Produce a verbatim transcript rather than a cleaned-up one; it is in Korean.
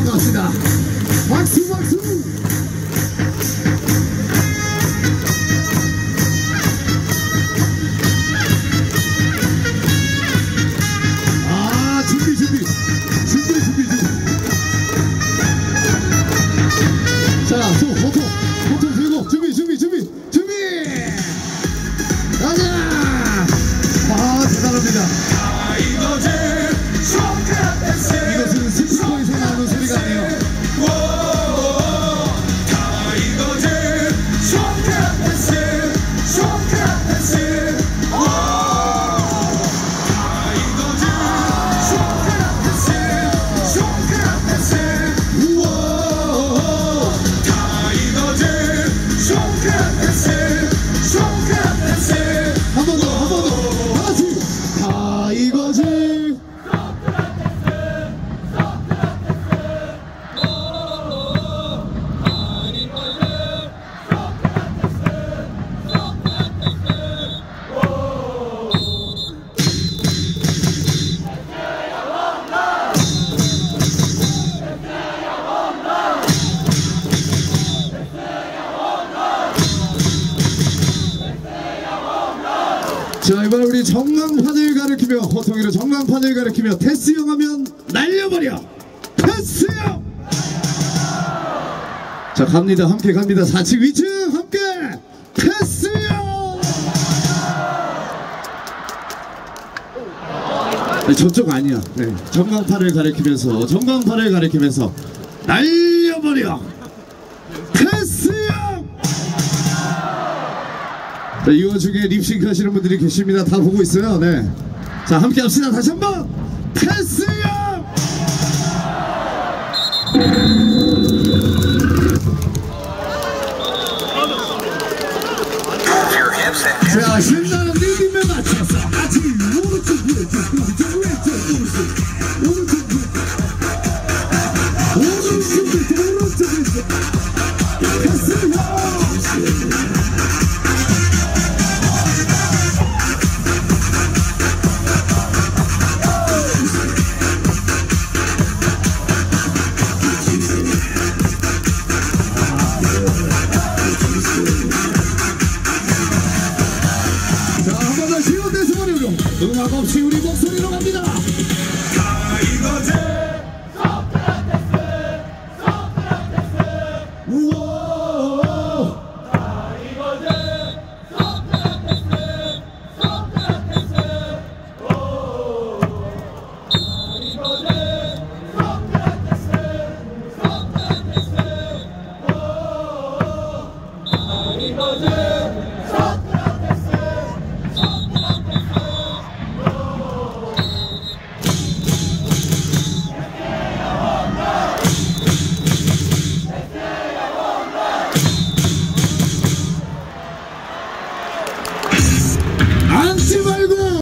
반갑습니다. 박수 박수. 아 준비 준비 준비 준비 준비. 자, 손 보통 보통 들고 준비 준비 준비 준비. 가자. 아 대단합니다. 이것은 스피커에서 나오는 소리가 아니에요. 한 번 더, 한 번 더, 다 같이. 다 이거지. 자, 이번에 우리 전광판을 가리키며 호통이로 전광판을 가리키며 테스형 하면 날려버려. 테스형. 자, 갑니다. 함께 갑니다. 사 층 이 층 함께 테스형. 네, 저쪽 아니야. 네, 전광판을 가리키면서 전광판을 가리키면서 날려버려. 테스형. 자, 이 와중에 립싱크 하시는 분들이 계십니다. 다 보고 있어요. 네. 자, 함께 합시다. 다시 한번 테스형. 자, 신나는 리듬에 맞춰서 같이 오른쪽 왼쪽 오른쪽 왼쪽 오른쪽 오른쪽 왼쪽 오른쪽 왼쪽 오른쪽 왼쪽